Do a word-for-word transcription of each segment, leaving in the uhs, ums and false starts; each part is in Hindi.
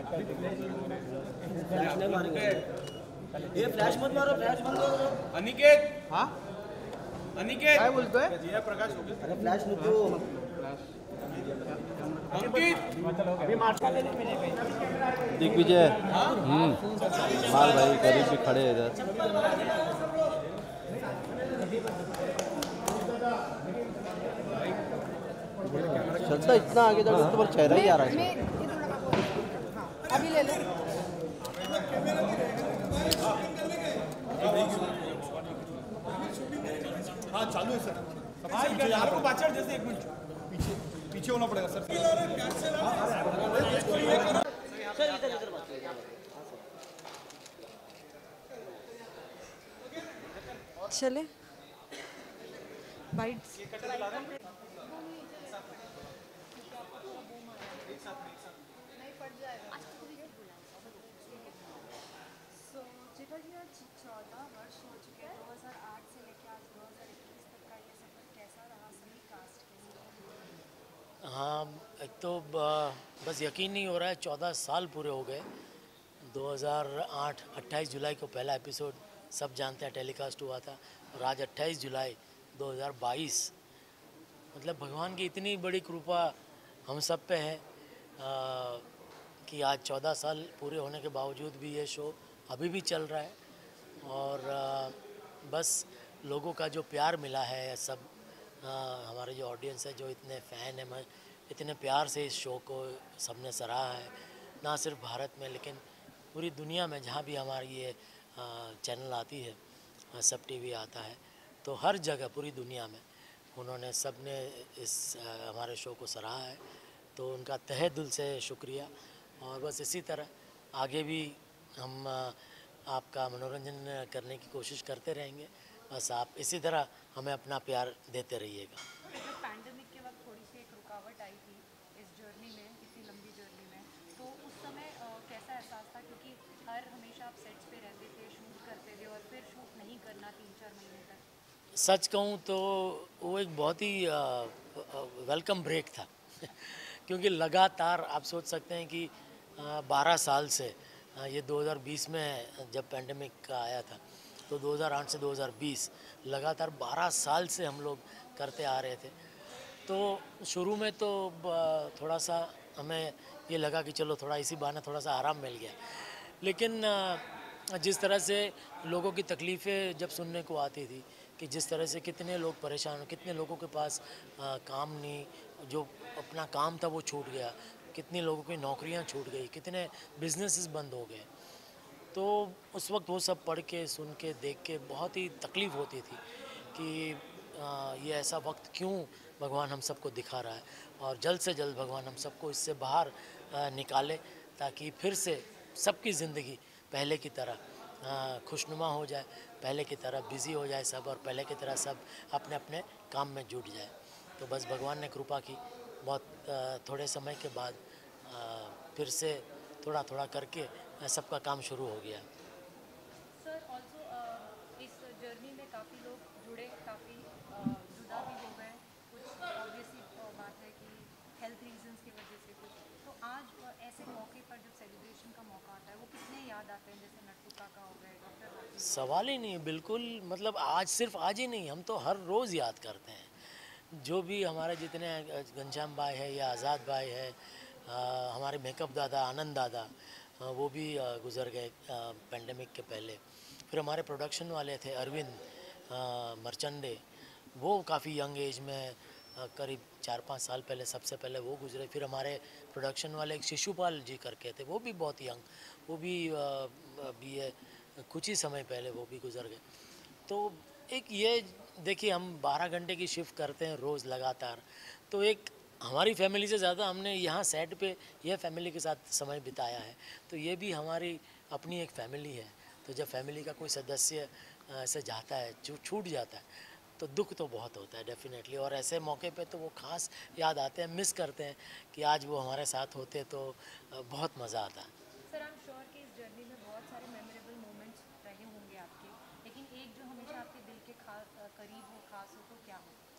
फ्लैश नहीं मारेंगे, ये फ्लैश मत मारो, फ्लैश बंद करो। अनिकेत, हाँ अनिकेत काय बोलतोय? जय प्रकाश हो गया। अरे फ्लैश नको। अंकित दिग्विजय हम्म माल भाई गरीब भी खड़े हैं इधर। चलता इतना आगे तक तुम्हारा चेहरा ही आ रहा है। अभी ले लो। हाँ चालू है सर। पीछे यार को पाचड़ जैसे एक मिनट पीछे पीछे होना पड़ेगा सर। सर इधर इधर बात करिए। चले बाइट्स चौदह वर्ष हो चुके हैं, दो हज़ार आठ से लेकर आज दो हज़ार इक्कीस तक का ये सफर कैसा रहा सभी कास्ट के लिए? हाँ, एक तो ब- बस यकीन नहीं हो रहा है, चौदह साल पूरे हो गए। दो हज़ार आठ अट्ठाईस जुलाई को पहला एपिसोड सब जानते हैं टेलीकास्ट हुआ था, और आज अट्ठाईस जुलाई दो हज़ार बाईस। मतलब भगवान की इतनी बड़ी कृपा हम सब पे है आ, कि आज चौदह साल पूरे होने के बावजूद भी ये शो अभी भी चल रहा है। और आ, बस लोगों का जो प्यार मिला है, सब आ, हमारे जो ऑडियंस है, जो इतने फ़ैन हैं, इतने प्यार से इस शो को सबने सराहा है, ना सिर्फ भारत में लेकिन पूरी दुनिया में जहाँ भी हमारी ये आ, चैनल आती है, आ, सब टीवी आता है, तो हर जगह पूरी दुनिया में उन्होंने सब ने इस आ, हमारे शो को सराहा है। तो उनका तहे दिल से शुक्रिया। और बस इसी तरह आगे भी हम आ, आपका मनोरंजन करने की कोशिश करते रहेंगे। बस आप इसी तरह हमें अपना प्यार देते रहिएगा। जब पैंडेमिक के वक्त थोड़ी सी एक रुकावट आई थी इस जर्नी में, इतनी लंबी जर्नी में, तो उस समय अ, कैसा एहसास था? क्योंकि हर हमेशा आप सेट्स पे रहते थे, शूट करते थे, और फिर शूट नहीं करना तीन चार महीने तक। सच कहूँ तो वो एक बहुत ही वेलकम ब्रेक था क्योंकि लगातार आप सोच सकते हैं कि बारह साल से आ, ये दो हज़ार बीस में जब पैंडेमिक का आया था, तो दो हज़ार आठ से दो हज़ार बीस लगातार बारह साल से हम लोग करते आ रहे थे। तो शुरू में तो ब- थोड़ा सा हमें ये लगा कि चलो थोड़ा इसी बहाने थोड़ा सा आराम मिल गया, लेकिन आ, जिस तरह से लोगों की तकलीफ़ें जब सुनने को आती थी कि जिस तरह से कितने लोग परेशान, कितने लोगों के पास आ, काम नहीं, जो अपना काम था वो छूट गया, कितने लोगों की नौकरियां छूट गई, कितने बिजनेसेस बंद हो गए, तो उस वक्त वो सब पढ़ के, सुन के, देख के बहुत ही तकलीफ़ होती थी कि आ, ये ऐसा वक्त क्यों भगवान हम सबको दिखा रहा है, और जल्द से जल्द भगवान हम सबको इससे बाहर आ, निकाले, ताकि फिर से सबकी ज़िंदगी पहले की तरह आ, खुशनुमा हो जाए, पहले की तरह बिज़ी हो जाए सब, और पहले की तरह सब अपने अपने काम में जुट जाए। तो बस भगवान ने कृपा की, बहुत आ, थोड़े समय के बाद आ, फिर से थोड़ा थोड़ा करके सबका काम शुरू हो गया। सर ऑल्सो इस जर्नी में काफ़ी लोग जुड़े, काफ़ी जुदा भी हो गए, कुछ ऑब्वियसली बात है कि हेल्थ रीजंस की वजह से कुछ। तो आज अ, ऐसे मौके पर जब सेलिब्रेशन का मौका आता है, वो कितने याद आते हैं? जैसे नट्टू काका हो गए, डॉक्टर हाथी। सवाल ही नहीं, बिल्कुल। मतलब आज सिर्फ आज ही नहीं, हम तो हर रोज़ याद करते हैं जो भी हमारे जितने घनश्याम भाई है या आज़ाद भाई है, आ, हमारे मेकअप दादा आनंद दादा, आ, वो भी आ, गुज़र गए पेंडेमिक के पहले। फिर हमारे प्रोडक्शन वाले थे अरविंद आ, मर्चंडे, वो काफ़ी यंग एज में आ, करीब चार पाँच साल पहले सबसे पहले वो गुज़रे। फिर हमारे प्रोडक्शन वाले एक शिशुपाल जी करके थे, वो भी बहुत यंग, वो भी अभी ये कुछ ही समय पहले वो भी गुज़र गए। तो एक ये देखिए, हम बारह घंटे की शिफ्ट करते हैं रोज़ लगातार, तो एक हमारी फैमिली से ज़्यादा हमने यहाँ सेट पे यह फैमिली के साथ समय बिताया है, तो ये भी हमारी अपनी एक फैमिली है। तो जब फैमिली का कोई सदस्य ऐसे जाता है, जो छूट जाता है, तो दुख तो बहुत होता है डेफिनेटली। और ऐसे मौके पे तो वो खास याद आते हैं, मिस करते हैं कि आज वो हमारे साथ होते तो बहुत मज़ा आता है। सर आई एम श्योर कि इस जर्नी में बहुत सारे मेमोरेबल मोमेंट्स रहे होंगे आपके, लेकिन एक जो हमेशा आपके दिल के खास करीब हो, खास हो, तो क्या हो?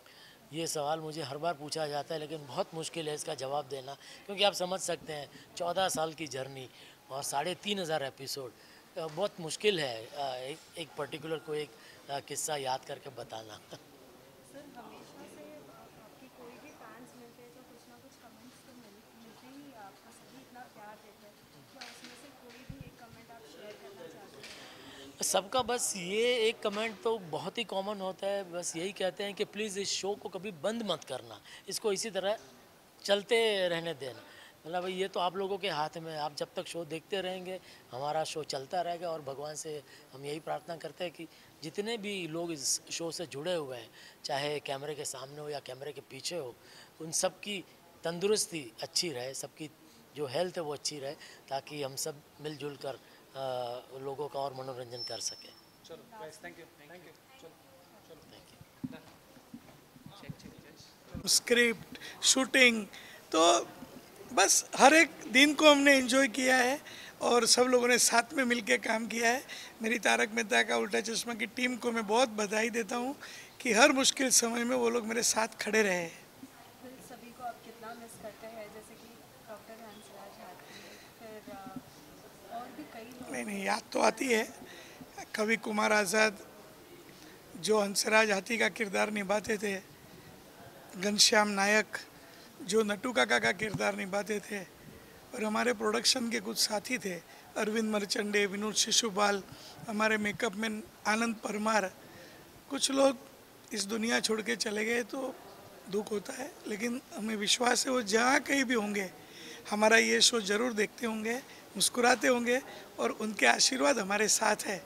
ये सवाल मुझे हर बार पूछा जाता है, लेकिन बहुत मुश्किल है इसका जवाब देना, क्योंकि आप समझ सकते हैं चौदह साल की जर्नी और साढ़े तीन हज़ार एपिसोड, बहुत मुश्किल है एक, एक पर्टिकुलर को एक किस्सा याद करके बताना। सर हमेशा से आपकी कोई भी फैंस मिलते हैं तो कुछ ना कुछ कमेंट्स तो मिल मिलते ही हैं आपको, सभी इतना प्यार देते हैं, क्या उसमें से कोई भी एक कमेंट आप शेयर करना चाहते हैं? सबका बस ये एक कमेंट तो बहुत ही कॉमन होता है, बस यही कहते हैं कि प्लीज़ इस शो को कभी बंद मत करना, इसको इसी तरह चलते रहने देना। मतलब भाई ये तो आप लोगों के हाथ में, आप जब तक शो देखते रहेंगे हमारा शो चलता रहेगा, और भगवान से हम यही प्रार्थना करते हैं कि जितने भी लोग इस शो से जुड़े हुए हैं, चाहे कैमरे के सामने हो या कैमरे के पीछे हो, उन सब की तंदुरुस्ती अच्छी रहे, सबकी जो हेल्थ है वो अच्छी रहे, ताकि हम सब मिलजुल कर आ, लोगों का और मनोरंजन कर सकें। चलो थैंक यू थैंक यू चलो थैंक यू। स्क्रिप्ट शूटिंग तो बस हर एक दिन को हमने एंजॉय किया है और सब लोगों ने साथ में मिलकर काम किया है। मेरी तारक मेहता का उल्टा चश्मा की टीम को मैं बहुत बधाई देता हूँ कि हर मुश्किल समय में वो लोग मेरे साथ खड़े रहे हैं। फिर सभी को आप कितना मिस करते हैं, जैसे कि डॉक्टर हंसराज हाथी, फिर अ, और भी कई लोग? नहीं नहीं याद तो आती है, कवि कुमार आज़ाद जो हंसराज हाथी का किरदार निभाते थे, घनश्याम नायक जो नटू काका का किरदार निभाते थे, और हमारे प्रोडक्शन के कुछ साथी थे, अरविंद मर्चंडे, विनोद शिशुपाल, हमारे मेकअप मैन आनंद परमार। कुछ लोग इस दुनिया छोड़ के चले गए तो दुख होता है, लेकिन हमें विश्वास है वो जहाँ कहीं भी होंगे हमारा ये शो ज़रूर देखते होंगे, मुस्कुराते होंगे, और उनके आशीर्वाद हमारे साथ है।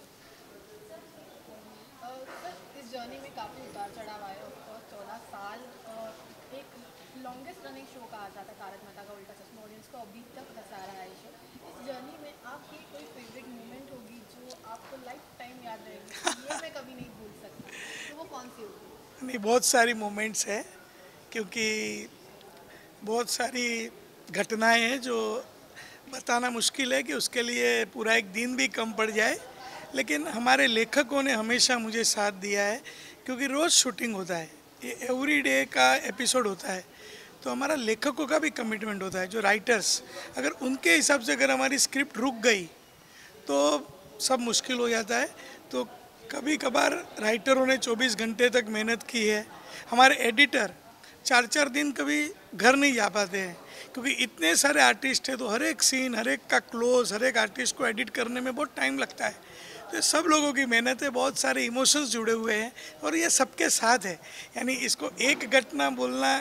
सर इस जर्नी में काफ़ी उतार चढ़ाव आए, ऑफकोर्स चौदह साल और एक लॉन्गेस्ट रनिंग शो कहा जाता है तारक मेहता का उल्टा चश्मा, ऑडियंस को अभी तक हंसा रहा है ये शो। इस जर्नी में आपकी कोई फेवरेट मोमेंट होगी जो आपको लाइफ टाइम याद रहेगी, ये मैं कभी नहीं भूल सकता, तो वो कौन सी होगी? नहीं, बहुत सारी मोमेंट्स है, क्योंकि बहुत सारी घटनाएं हैं जो बताना मुश्किल है कि उसके लिए पूरा एक दिन भी कम पड़ जाए, लेकिन हमारे लेखकों ने हमेशा मुझे साथ दिया है, क्योंकि रोज़ शूटिंग होता है, ये एवरी डे का एपिसोड होता है, तो हमारा लेखकों का भी कमिटमेंट होता है, जो राइटर्स, अगर उनके हिसाब से अगर हमारी स्क्रिप्ट रुक गई तो सब मुश्किल हो जाता है। तो कभी कभार राइटरों ने चौबीस घंटे तक मेहनत की है, हमारे एडिटर चार चार दिन कभी घर नहीं जा पाते हैं, क्योंकि इतने सारे आर्टिस्ट हैं, तो हर एक सीन, हर एक का क्लोज, हर एक आर्टिस्ट को एडिट करने में बहुत टाइम लगता है। तो सब लोगों की मेहनत है, बहुत सारे इमोशंस जुड़े हुए हैं, और ये सबके साथ है। यानी इसको एक घटना बोलना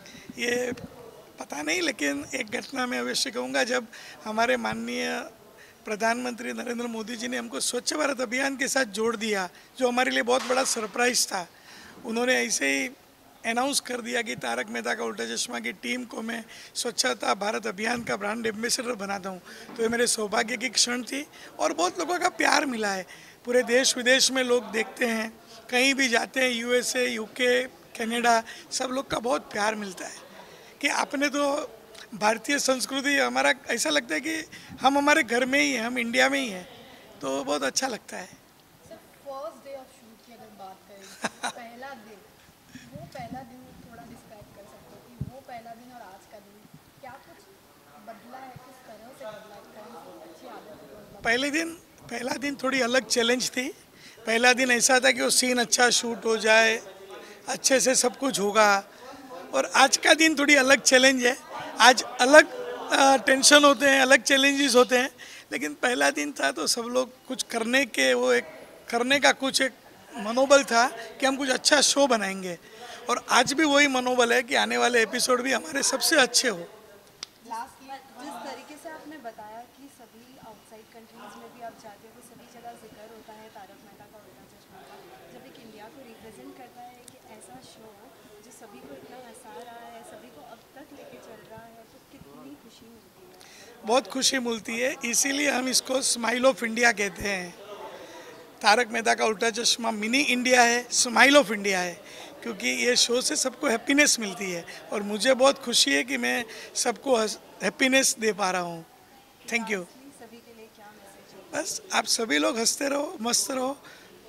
ये पता नहीं, लेकिन एक घटना मैं अवश्य कहूँगा, जब हमारे माननीय प्रधानमंत्री नरेंद्र मोदी जी ने हमको स्वच्छ भारत अभियान के साथ जोड़ दिया, जो हमारे लिए बहुत बड़ा सरप्राइज़ था। उन्होंने ऐसे ही अनाउंस कर दिया कि तारक मेहता का उल्टा चश्मा की टीम को मैं स्वच्छता भारत अभियान का ब्रांड एम्बेसडर बनाता हूँ। तो ये मेरे सौभाग्य की क्षण थी, और बहुत लोगों का प्यार मिला है, पूरे देश विदेश में लोग देखते हैं, कहीं भी जाते हैं, यूएसए, यूके, कनाडा, सब लोग का बहुत प्यार मिलता है कि आपने तो भारतीय संस्कृति, हमारा ऐसा लगता है कि हम हमारे घर में ही हैं, हम इंडिया में ही हैं, तो बहुत अच्छा लगता है। Sir first day of shoot की अगर बात करें, पहला दिन, वो पहला दिन थोड़ा डिस्क्राइब कर सकते हो कि वो पहला दिन और आज का दिन क्या कुछ बदला है, किस तरह से बदला है, कौन सी अच्छी आदत है? पहले दिन पहला दिन थोड़ी अलग चैलेंज थी। पहला दिन ऐसा था कि वो सीन अच्छा शूट हो जाए, अच्छे से सब कुछ होगा, और आज का दिन थोड़ी अलग चैलेंज है। आज अलग टेंशन होते हैं, अलग चैलेंजेस होते हैं, लेकिन पहला दिन था तो सब लोग कुछ करने के, वो एक करने का कुछ एक मनोबल था कि हम कुछ अच्छा शो बनाएंगे, और आज भी वही मनोबल है कि आने वाले एपिसोड भी हमारे सबसे अच्छे हो। लास्ट जिस तरीके से आपने बताया कि सभी आउटसाइड कंट्रीज़ में भी आप जाते हो, सभी जगह जिक्र होता है तारक मेहता का उल्टा चश्मा का, जब एक इंडिया को रिप्रेजेंट करता है कि ऐसा शो जो सभी को इतना हंसा रहा है, सभी को अब तक लेके चल रहा है, तो कितनी खुशी मिलती है? बहुत खुशी मिलती है, इसीलिए हम इसको स्माइल ऑफ इंडिया कहते हैं। तारक मेहता का उल्टा चश्मा मिनी इंडिया है, स्माइल ऑफ इंडिया है, क्योंकि ये शो से सबको हैप्पीनेस मिलती है, और मुझे बहुत खुशी है कि मैं सबको हैप्पीनेस दे पा रहा हूँ। Thank you. सभी के लिए क्या मैसेज है? बस आप सभी लोग हंसते रहो, मस्त रहो,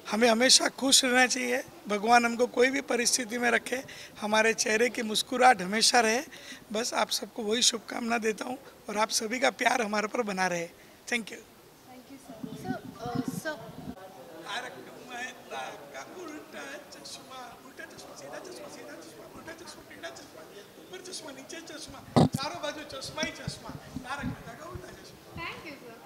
हमें हमेशा खुश रहना चाहिए। भगवान हमको कोई भी परिस्थिति में रखे, हमारे चेहरे की मुस्कुराहट हमेशा रहे। बस आप सबको वही शुभकामना देता हूँ और आप सभी का प्यार हमारे पर बना रहे। Thank you. Thank you sir. Sir sir Taarak Mehta Ka Ooltah चश्मा, उल्टा चश्मा, सीधा चश्मा, सीधा चश्मा, उल्टा चश्मा, टेढ़ा चश्मा, ऊपर चश्मा, नीचे चश्मा, चारों बाजू चश्मा ही चश्मा, तारक मेहता का उल्टा चश्मा। Thank you sir.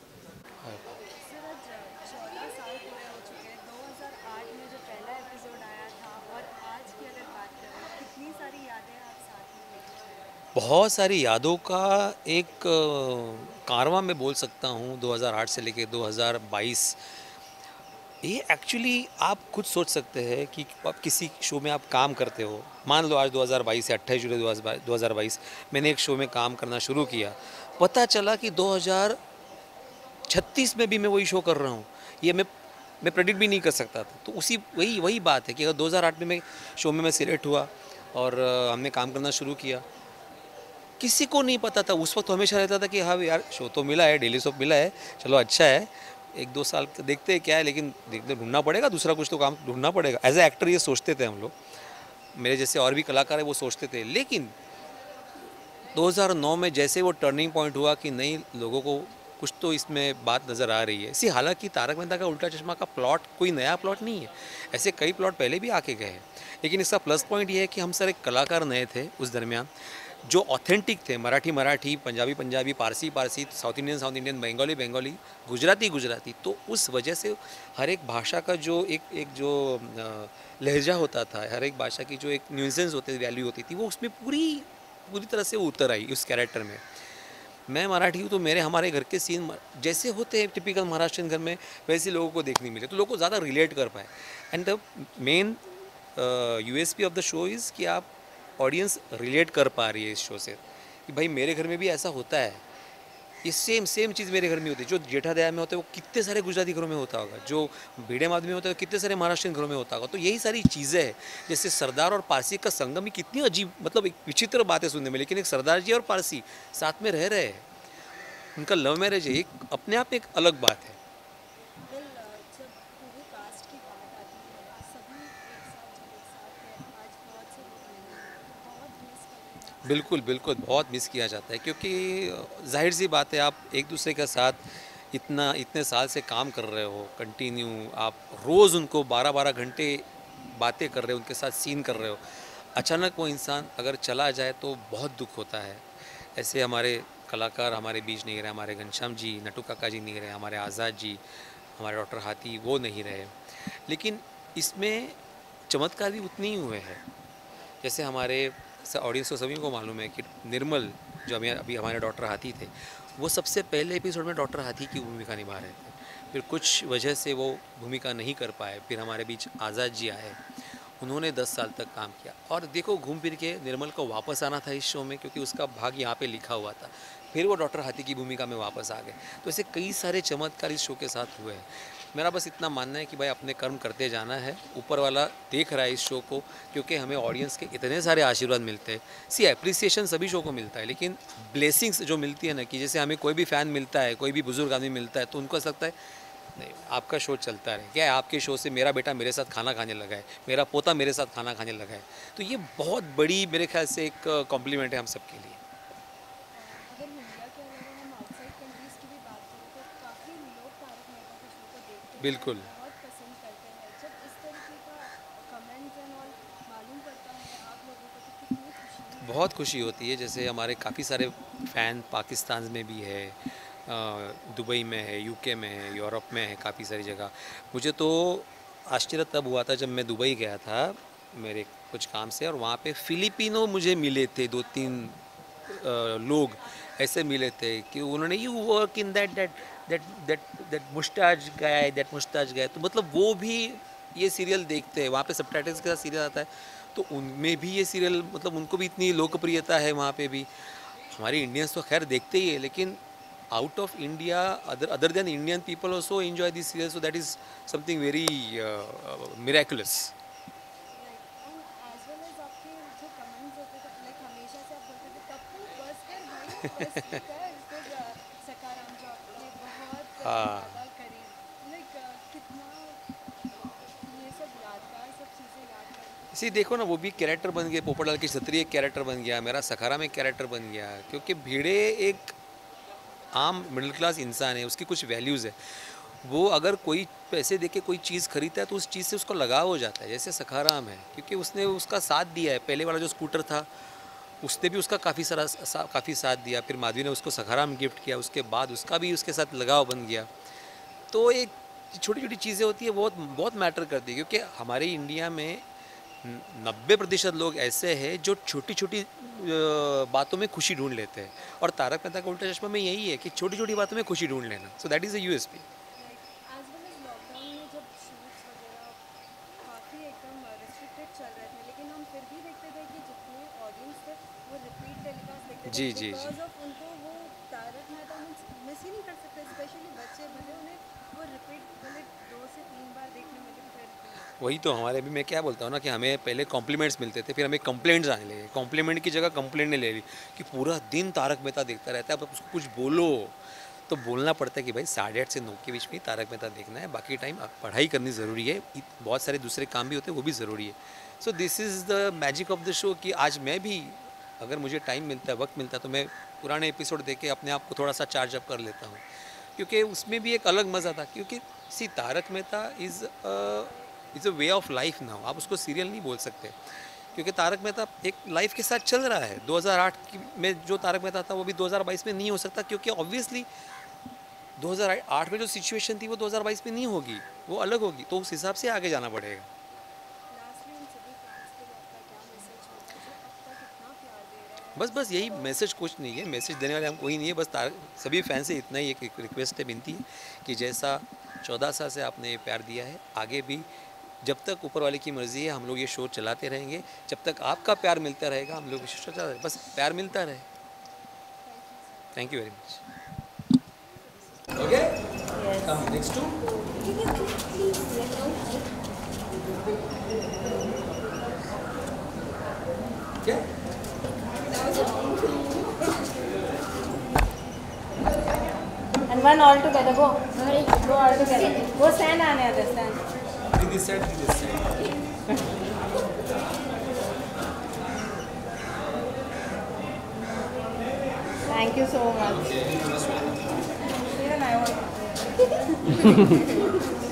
सर आज चौदह साल पूरे हो चुके हैं। दो हज़ार आठ में जो पहला एपिसोड आया था और आज की अगर बात करें, कितनी सारी यादें आप साथ में लेके चले? बहुत सारी यादों का एक अ, कारवां मैं बोल सकता हूँ दो हज़ार आठ से लेके दो हज़ार बाईस। ये एक्चुअली आप खुद सोच सकते हैं कि आप किसी शो में आप काम करते हो। मान लो आज दो हज़ार बाईस है, अट्ठाईस जुलाई दो हज़ार बाईस मैंने एक शो में काम करना शुरू किया। पता चला कि दो हज़ार छत्तीस में भी मैं वही शो कर रहा हूँ। ये मैं मैं प्रेडिक्ट भी नहीं कर सकता था। तो उसी वही वही बात है कि अगर दो हज़ार आठ में मैं शो में मैं सिलेक्ट हुआ और अ, हमने काम करना शुरू किया, किसी को नहीं पता था। उस वक्त तो हमेशा रहता था कि हाँ यार शो तो मिला है, डेली सोप मिला है, चलो अच्छा है, एक दो साल देखते हैं क्या है, लेकिन देखते ढूंढना पड़ेगा, दूसरा कुछ तो काम ढूंढना पड़ेगा। एज ए एक्टर ये सोचते थे हम लोग, मेरे जैसे और भी कलाकार है वो सोचते थे। लेकिन दो हज़ार नौ में जैसे वो टर्निंग पॉइंट हुआ कि नहीं, लोगों को कुछ तो इसमें बात नज़र आ रही है। सी हालांकि तारक मेहता का उल्टा चश्मा का प्लॉट कोई नया प्लॉट नहीं है, ऐसे कई प्लॉट पहले भी आके गए हैं। लेकिन इसका प्लस पॉइंट ये है कि हम सारे कलाकार नए थे उस दरमियान, जो ऑथेंटिक थे। Marathi Marathi, Punjabi Punjabi, Parsi Parsi, South Indian South Indian, Bengali Bengali, Gujarati Gujarati. तो उस वजह से हर एक भाषा का जो एक एक जो लहजा होता था, हर एक भाषा की जो एक न्यूसेंस होती थी, वैल्यू होती थी, वो उसमें पूरी पूरी तरह से उतर आई उस कैरेक्टर में। मैं मराठी हूँ तो मेरे हमारे घर के सीन जैसे होते हैं टिपिकल महाराष्ट्रियन घर में, वैसे लोगों को देखने मिले, तो लोगों को ज़्यादा रिलेट कर पाए। And the main USP of the show is कि आप ऑडियंस रिलेट कर पा रही है इस शो से कि भाई मेरे घर में भी ऐसा होता है। ये सेम सेम चीज़ मेरे घर में होती है। जो जेठादया में होता है वो कितने सारे गुजराती घरों में होता होगा, जो भिड़े माधवी में होता है वो कितने सारे महाराष्ट्रियन घरों में होता होगा। तो यही सारी चीज़ें हैं। जैसे सरदार और पारसी का संगम ही कितनी अजीब, मतलब एक विचित्र बातें सुनने में, लेकिन एक सरदार जी और पारसी साथ में रह रहे हैं, उनका लव मैरिज है, एक अपने आप एक अलग बात है। वेल जब पूरे कास्ट की बात आती है, सभी एक साथ जब एक साथ हैं, आज बहुत से लोग नहीं हैं, बहुत मिस करते हैं। बिल्कुल बिल्कुल बहुत मिस किया जाता है, क्योंकि जाहिर सी बात है, आप एक दूसरे के साथ इतना इतने साल से काम कर रहे हो कंटिन्यू, आप रोज़ उनको बारह बारह घंटे बातें कर रहे हो, उनके साथ सीन कर रहे हो। अचानक वो इंसान अगर चला जाए तो बहुत दुख होता है। ऐसे हमारे कलाकार हमारे बीच नहीं रहे, हमारे घनश्याम जी, नटू काका जी नहीं रहे, हमारे आज़ाद जी, हमारे डॉक्टर हाथी वो नहीं रहे। लेकिन इसमें चमत्कार भी उतने ही हुए हैं। जैसे हमारे ऑडियंस को सभी को मालूम है कि निर्मल जो अभी अभी हमारे डॉक्टर हाथी थे, वो सबसे पहले एपिसोड में डॉक्टर हाथी की भूमिका निभा रहे थे। फिर कुछ वजह से वो भूमिका नहीं कर पाए, फिर हमारे बीच आज़ाद जी आए, उन्होंने दस साल तक काम किया। और देखो घूम फिर के निर्मल को वापस आना था इस शो में, क्योंकि उसका भाग यहाँ पे लिखा हुआ था। फिर वो डॉक्टर हाथी की भूमिका में वापस आ गए। तो ऐसे कई सारे चमत्कार इस शो के साथ हुए हैं। मेरा बस इतना मानना है कि भाई अपने कर्म करते जाना है, ऊपर वाला देख रहा है इस शो को, क्योंकि हमें ऑडियंस के इतने सारे आशीर्वाद मिलते हैं। सी एप्रिसिएशन सभी शो को मिलता है, लेकिन ब्लेसिंग्स जो मिलती है ना, कि जैसे हमें कोई भी फ़ैन मिलता है, कोई भी बुजुर्ग आदमी मिलता है, तो उनको ऐसा लगता है नहीं आपका शो चलता रहे, क्या है आपके शो से मेरा बेटा मेरे साथ खाना खाने लगा है, मेरा पोता मेरे साथ खाना खाने लगा है। तो ये बहुत बड़ी मेरे ख्याल से एक कॉम्प्लीमेंट है हम सब के लिए। अगर इंडिया के अलावा हम आउटसाइड कंट्रीज़ की भी बात करें तो काफ़ी लोग तारक मेहता के शो को देखते हैं, बिल्कुल। बहुत पसंद करते हैं। जब इस तरीके का कमेंट्स एंड ऑल मालूम पड़ता है आप लोगों को, तो कितनी खुशी है। बहुत खुशी होती है। जैसे हमारे काफ़ी सारे फ़ैन पाकिस्तान में भी है, दुबई में है, यूके में है, यूरोप में है, काफ़ी सारी जगह। मुझे तो आश्चर्य तब हुआ था जब मैं दुबई गया था मेरे कुछ काम से, और वहाँ पे फिलिपिनो मुझे मिले थे, दो तीन लोग ऐसे मिले थे कि उन्होंने you work in that that that that that mustache guy that mustache guy तो मतलब वो भी ये सीरियल देखते हैं। वहाँ पे सबटाइटल्स के साथ सीरियल आता है, तो उनमें भी ये सीरियल, मतलब उनको भी इतनी लोकप्रियता है वहाँ पे भी। हमारे इंडियंस तो खैर देखते ही है, लेकिन out of India, other other than Indian people also enjoy this series, so that is something very uh, uh, miraculous. And as well as आपके जो कमेंट्स होते थे, लाइक हमेशा से आप बोलते थे कप्पू बस कर भाई, बस कर इसको सकाराम जो आपने बहुत हाँ। ज़्यादा करी, लाइक कितना सी देखो ना, वो भी कैरेक्टर बन गए, पोपटलाल की छतरी एक कैरेक्टर बन गया, मेरा सखारा में कैरेक्टर बन गया, क्योंकि भिड़े एक आम मिडिल क्लास इंसान है, उसकी कुछ वैल्यूज़ है। वो अगर कोई पैसे देके कोई चीज़ खरीदता है तो उस चीज़ से उसको लगाव हो जाता है। जैसे सखाराम है, क्योंकि उसने उसका साथ दिया है। पहले वाला जो स्कूटर था उसने भी उसका काफ़ी सारा सा, काफ़ी साथ दिया, फिर माधवी ने उसको सखाराम गिफ्ट किया, उसके बाद उसका भी उसके साथ लगाव बन गया। तो एक छोटी छोटी चीज़ें होती है, बहुत बहुत मैटर करती है, क्योंकि हमारे इंडिया में नब्बे प्रतिशत लोग ऐसे हैं जो छोटी छोटी बातों में खुशी ढूंढ लेते हैं, और तारक मेहता का उल्टा चश्मा में यही है कि छोटी छोटी बातों में खुशी ढूंढ लेना। So that is a USP. As well as lockdown में जब शूट्स वगैरह काफ़ी एकदम रिस्ट्रिक्टेड चल रहे थे, लेकिन हम फिर भी देखते थे कि जितने ऑडियंस थे वो रिपीट टेलीकास्ट देखते थे। जी, जी, जी। बिकॉज ऑफ उनको वो तारक मेहता मिस ही नहीं कर सकते, स्पेशली बच्चे भले उन्हें वो रिपीट भले दो से तीन बार देखने में, लेकिन फिर वही तो हमारे भी, मैं क्या बोलता हूँ ना कि हमें पहले कॉम्प्लीमेंट्स मिलते थे, फिर हमें कंप्लेंट्स आने लगे। कॉम्प्लीमेंट की जगह कंप्लेंट ने ले ली कि पूरा दिन तारक मेहता देखता रहता है, अब उसको कुछ बोलो। तो बोलना पड़ता है कि भाई साढ़े आठ से नौ के बीच में तारक मेहता देखना है, बाकी टाइम पढ़ाई करनी ज़रूरी है, बहुत सारे दूसरे काम भी होते हैं, वो भी ज़रूरी है। So this is the magic of the show कि आज मैं भी अगर मुझे टाइम मिलता है, वक्त मिलता है, तो मैं पुराने एपिसोड देख के अपने आप को थोड़ा सा चार्ज अप कर लेता हूँ, क्योंकि उसमें भी एक अलग मज़ा था। क्योंकि see Taarak Mehta is is a way of life now, आप उसको सीरियल नहीं बोल सकते, क्योंकि तारक मेहता एक लाइफ के साथ चल रहा है। दो हज़ार आठ की में जो तारक मेहता था वो भी दो हज़ार बाईस में नहीं हो सकता, क्योंकि ऑब्वियसली दो हज़ार आठ में जो सिचुएशन थी वो दो हज़ार बाईस में नहीं होगी, वो अलग होगी। तो उस हिसाब से आगे जाना पड़ेगा। लास्टली उन सभी फैंस के लिए आपका क्या मैसेज होगा जो अब तक इतना प्यार दे रहे हैं? बस बस यही मैसेज, कुछ नहीं है, मैसेज देने वाले हम कोई नहीं है। बस तारक सभी फैन से इतना ही एक रिक्वेस्ट है, विनती है कि जैसा चौदह साल से आपने प्यार दिया है, आगे भी जब तक ऊपर वाले की मर्ज़ी है हम लोग ये शो चलाते रहेंगे। जब तक आपका प्यार मिलता रहेगा हम लोग ये शो चलाते रहेंगे, बस प्यार मिलता रहे। Thank you very much. Okay, come next to क्या And one all together, go. Go all together. Go stand on the other stand. this side, this side. Thank you so much. Okay, Even I want.